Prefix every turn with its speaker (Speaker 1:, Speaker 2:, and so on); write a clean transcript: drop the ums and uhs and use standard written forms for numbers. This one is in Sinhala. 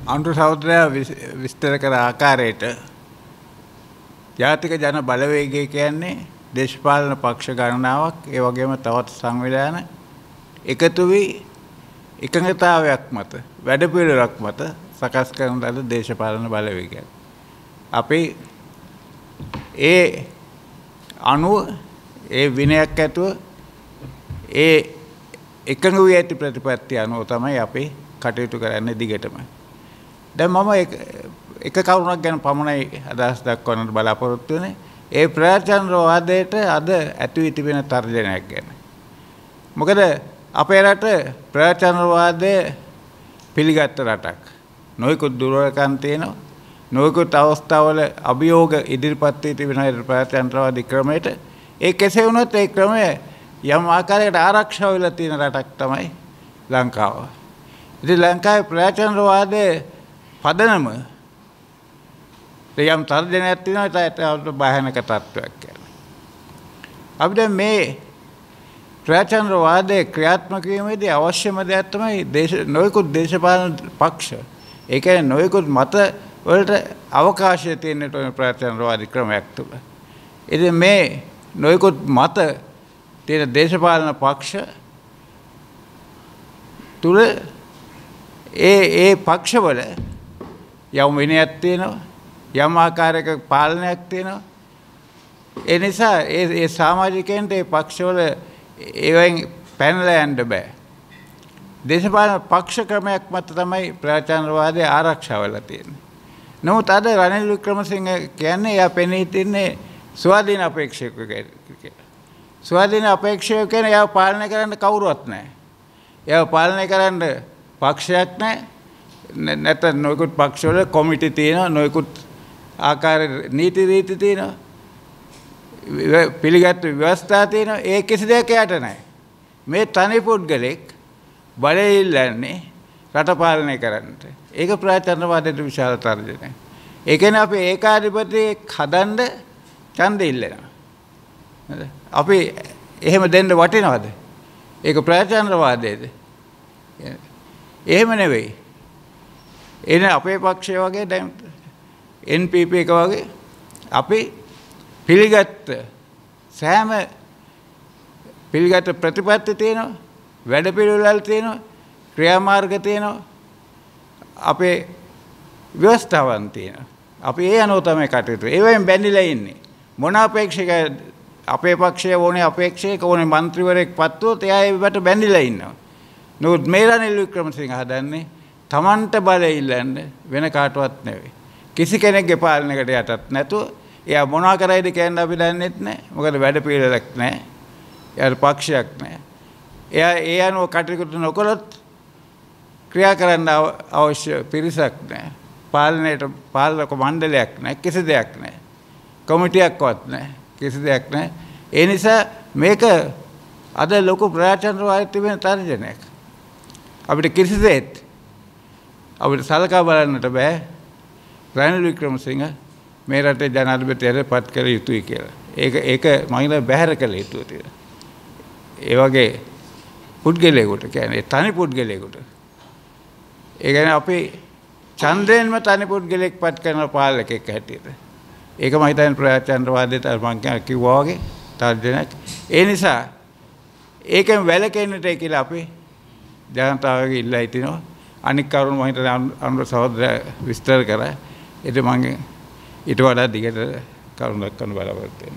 Speaker 1: අනුර සහෝදරයා විස්තර කර ආකාරයට ජාතික ජන බලවේගය කියන්නේ දේශපාලන පක්ෂ ගණනාවක් ඒ වගේම තවත් සංවිධාන එකතු වී එකඟතාවයක් මත වැඩපිළිවෙලක් මත සකස් කරන ලද දේශපාලන බලවේගයක්. අපි ඒ අනුව ඒ විනයක් ඇතුව ඒ එකඟ වී ඇති ප්‍රතිපත්තිය අනුව තමයි අපි කටයුතු කරන්නේ දිගටම. දැන් මම එක කරුණක් ගැන පමණයි අදහස් දක්වන්නට බලාපොරොත්තු වෙන්නේ. ඒ ප්‍රජාතන්ත්‍රවාදයට අද ඇති වී තිබෙන තර්ජනයක් ගැන. මොකද අපේ රට ප්‍රජාතන්ත්‍රවාදය පිළිගත් රටක්. නොයෙකුත් දුර්වලකම් තියෙනවා. නොයෙකුත් අවස්ථාවල අභියෝග ඉදිරිපත් වී තිබෙන ප්‍රජාතන්ත්‍රවාදී ක්‍රමයට ඒ කෙසේ වුණත් ඒ ක්‍රමය යම් ආකාරයකට ආරක්ෂා වෙලා තියෙන රටක් තමයි ලංකාව. ඉතින් ලංකාවේ ප්‍රජාතන්ත්‍රවාදයේ පදනම යම් තර්ජනයක් තියෙනවා ඒකට භයානක තත්ත්වයක් කියලා. අපි දැන් මේ ප්‍රජාතන්ත්‍රවාදයේ ක්‍රියාත්මක වීමේදී අවශ්‍යම දෙයක් තමයි නොයෙකුත් දේශපාලන පක්ෂ. ඒ කියන්නේ නොයෙකුත් මත වලට අවකාශය තියෙන ප්‍රජාතන්ත්‍රවාදී ක්‍රමයක් තුළ. ඉතින් මේ නොයෙකුත් මත තියෙන දේශපාලන පක්ෂ තුළ ඒ පක්ෂවල යම් විනයක් තියෙනවා යම් ආකාරයක පාලනයක් තියෙනවා. ඒ නිසා ඒ සමාජිකයන්ට ඒ පක්ෂවල ඒවෙන් පැනලා යන්න බෑ. දේශපාලන පක්ෂ ක්‍රමයක් මත තමයි ප්‍රජාතන්ත්‍රවාදය ආරක්ෂා වෙලා තියෙන්නේ. නමුත් අද රනිල් වික්‍රමසිංහ කියන්නේ එයා පෙනී තින්නේ ස්වාධීන අපේක්ෂකයෙකු කියලා. ස්වාධීන අපේක්ෂකයෙකු කියන්නේ එයාව පාලනය කරන්න කවුරුවත් නැහැ. එයාව පාලනය කරන්න පක්ෂයක් නැහැ. නැත්නම් නොයෙකුත් පක්ෂවල කොමිටි තියෙනවා නොයෙකුත් ආකාර නීති රීති තියෙනවා. පිළිගත් ව්‍යවස්ථා තියෙනවා. ඒ කිසි දෙයක් යට නැහැ. මේ තනි පුද්ගලෙක් බලය ඉල්ලන්නේ රට පාලනය කරන්නට. ඒක ප්‍රජාතන්ත්‍රවාදයට විශාල තර්ජනයක්. ඒ කියන්නේ අපි ඒකාධිපතියෙක් හදන්න ඡන්දෙ ඉල්ලනවා. අපි එහෙම දෙන්න වටිනවද? ඒක ප්‍රජාතන්ත්‍රවාදයේද? එහෙම නෙවෙයි. එනේ අපේ පක්ෂය වගේ දැන් NPP එක වගේ අපි පිළිගත්ත සෑම පිළිගත්ත ප්‍රතිපත්ති තියෙනවා වැඩපිළිවෙළල් තියෙනවා ක්‍රියාමාර්ග තියෙනවා අපේ ව්‍යවස්ථාවන් තියෙනවා. අපි ඒ අනුව තමයි කටයුතු. ඒවෙන් බැඳිලා ඉන්නේ. මොන අපේක්ෂක අපේ පක්ෂයේ ඕනේ අපේක්ෂක ඕනේ മന്ത്രിවරයෙක් පත්වුවොත් එයා ඒවට බැඳිලා ඉන්නවා. නමුත් මේ රනිල් වික්‍රමසිංහ හදන්නේ තමන්ට බලය ඉල්ලන්න වෙන කාටවත් නෙවෙයි. කිසි කෙනෙක්ගේ පාලනයකට යටත් නැතුව එයා මොනවා කරයිද කියන්න අපි දන්නෙත් නැහැ. මොකද වැඩ පිළිවෙලක් නැහැ. එයාට පක්ෂයක් නැහැ. එයා ඒ අනුව කටයුතු නොකළොත් ක්‍රියා කරන්න අවශ්‍ය පිරිසක් නැහැ. පාලක මණ්ඩලයක් නැහැ. කිසි දෙයක් නැහැ. කොමිටියක්වත් නැහැ. කිසි දෙයක් නැහැ. ඒ නිසා මේක අද ලොකු ප්‍රජාතන්ත්‍රවාදයට තිබෙන තර්ජනයක්. අපිට කිසිසේත් අපිට සලකා බලන්නට බෑ රනිල් වික්‍රමසිංහ මේ රටේ ජනාධිපතියට පත් කළ යුතුයි කියලා. ඒක මම හිතන්නේ බැහැර කළ යුතුයි කියලා. ඒ වගේ පුද්ගලයෙකුට කියන්නේ තනි පුද්ගලයෙකුට. ඒ කියන්නේ අපි ඡන්දයෙන්ම තනි පුද්ගලයෙක් පත් කරන පාලකෙක් හැටියට. ඒක මම හිතන්නේ ප්‍රජාතන්ත්‍රවාදයට මම කිව්වා වගේ තර්ජනයක්. ඒ නිසා ඒකෙන් වැළකෙන්නට කියලා අපි ජනතාවගේ ඉල්ලා හිටිනවා. අනික් කරුණු මම හිතන්නේ අනුර සහෝදරයා විස්තර කරා. ඒක මම ඊට වඩා දිගට කරුණු දක්වන්න බලාපොරොත්තු වෙනවා.